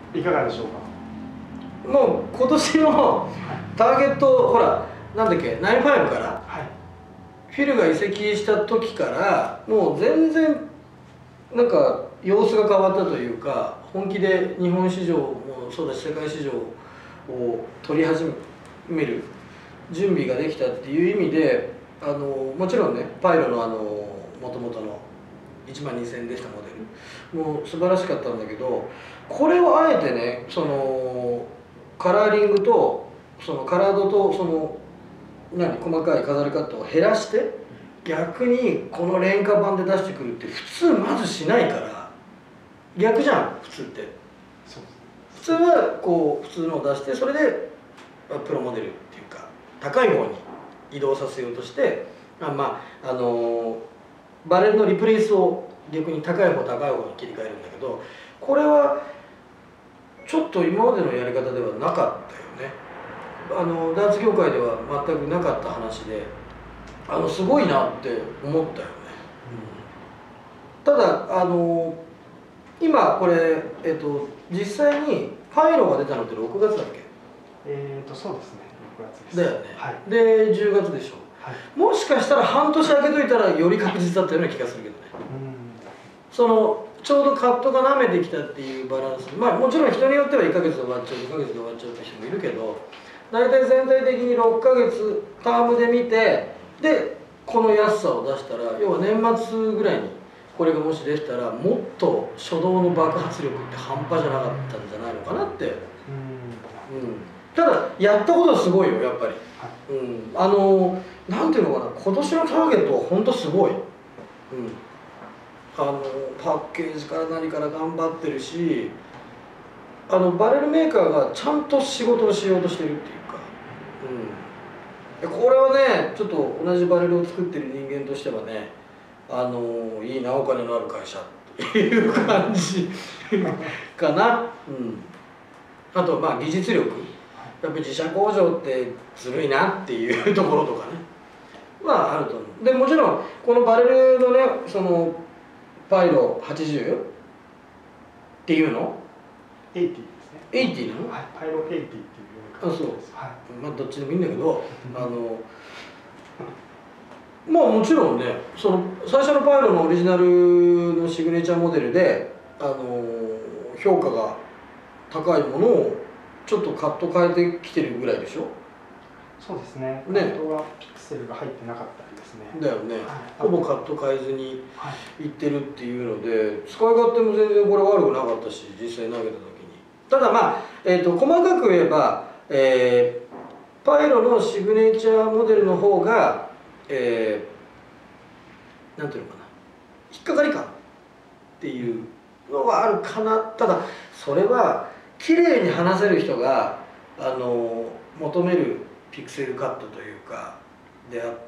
いかがでしょうか。 もう今年のターゲット、ほらなんだっけ、95から、 はい、 フィルが移籍した時からもう全然なんか様子が変わったというか、本気で日本市場もそうだし世界市場を取り始める準備ができたっていう意味で、もちろんねパイロのもともとの12000円でしたモデルも素晴らしかったんだけど、これをあえてねそのカラーリングとそのカラードとその細かい飾りカットを減らして逆にこの廉価版で出してくるって普通まずしないから、逆じゃん普通って。 そうです。 普通はこう普通のを出してそれでプロモデルっていうか高い方に移動させようとしてバレルのリプレイスを逆に高い方に切り替えるんだけど、これはちょっと今までのやり方ではなかったよね。ダーツ業界では全くなかった話ですごいなって思ったよね。ただ今これ、実際にパイロが出たのって6月だっけ？ そうですね、6月です。 だよね。 はい、 で10月でしょ。はい、もしかしたら半年空けといたらより確実だったような気がするけどね。そのちょうどカットが舐めてきたっていうバランス、もちろん人によっては1ヶ月で終わっちゃう2ヶ月で終わっちゃうって人もいるけど、大体全体的に6ヶ月タームで見て、でこの安さを出したら、要は年末ぐらいにこれがもしできたらもっと初動の爆発力って半端じゃなかったんじゃないのかなって。ただやったことはすごいよやっぱり。なんていうのかな、今年のターゲットは本当すごい。パッケージから何から頑張ってるし、バレルメーカーがちゃんと仕事をしようとしてるっていうか、これはねちょっと同じバレルを作ってる人間としてはね、いいなお金のある会社っていう感じかな。あと技術力、やっぱり自社工場ってずるいなっていうところとかねあると思う。でもちろんこのバレルのねそのパイロ80っていうの 80ですね。 80なの？ はい、パイロ80っていうそう。 はい、 どっちでもいいんだけど、もちろんねその最初のパイロのオリジナルのシグネチャーモデルで評価が高いものをちょっとカット変えてきてるぐらいでしょ。 そうですね。カットはピクセルが入ってなかったりですね。だよね。 ほぼカット変えずにいってるっていうので、使い勝手も全然これ悪くなかったし、実際投げた時に。ただ細かく言えば、パイロのシグネチャーモデルの方が、なんていうのかな、引っかかり感っていうのはあるかな。ただそれは綺麗に話せる人が求めるピクセルカットというかであって、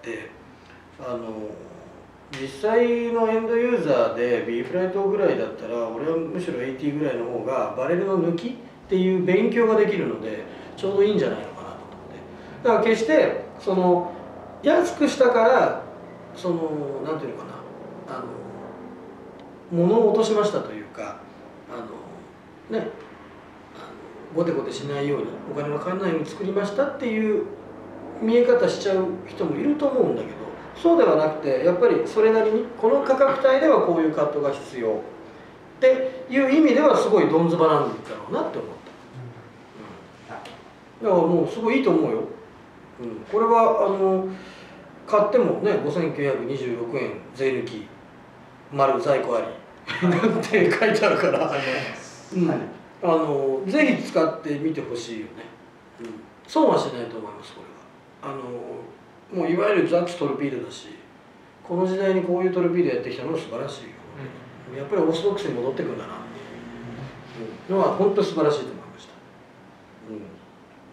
実際のエンドユーザーで B フライトぐらいだったら俺はむしろ80ぐらいの方がバレルの抜きっていう勉強ができるのでちょうどいいんじゃないのかなと思って。だから決してその安くしたからそのなんていうのかな、物を落としましたというかゴテゴテしないようにお金がかからないように作りましたっていう見え方しちゃう人もいると思うんだけど、そうではなくてやっぱりそれなりにこの価格帯ではこういうカットが必要っていう意味ではすごいどんずばなんだろうなって思った。だからもうすごいいいと思うよ。これは買ってもね5926円税抜き丸在庫ありなんて書いてあるから、ぜひ使ってみてほしいよね。損はしないと思います。これはもういわゆるザッツトルピードだし、この時代にこういうトルピードやってきたのは素晴らしいよ。やっぱりオーソドックスに戻ってくんだなっていうのは本当に素晴らしいと思いました。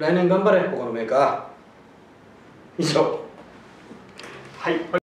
来年頑張れ他のメーカー。以上。 はい。